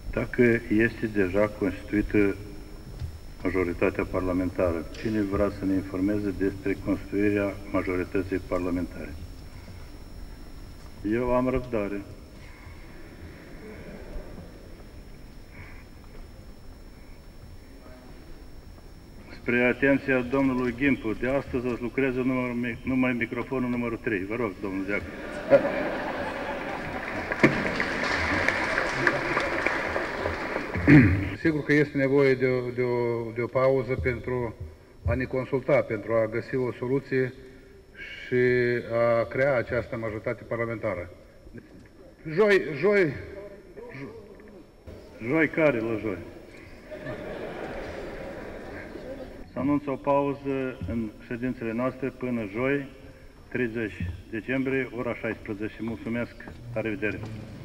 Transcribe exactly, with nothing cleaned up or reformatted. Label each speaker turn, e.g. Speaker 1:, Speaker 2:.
Speaker 1: Dacă este deja constituită majoritatea parlamentară, cine vrea să ne informeze despre constituirea majorității parlamentare? Eu am răbdare. Spre atenția domnului Gimpu, de astăzi o să lucreze numai, numai microfonul numărul trei. Vă rog, domnul Deacu.
Speaker 2: Sigur că este nevoie de o, de, o, de o pauză pentru a ne consulta, pentru a găsi o soluție și a crea această majoritate parlamentară. Joi, joi...
Speaker 1: Joi care la joi? Să anunță o pauză în ședințele noastre până joi, treizeci decembrie, ora șaisprezece. Mulțumesc, la revedere!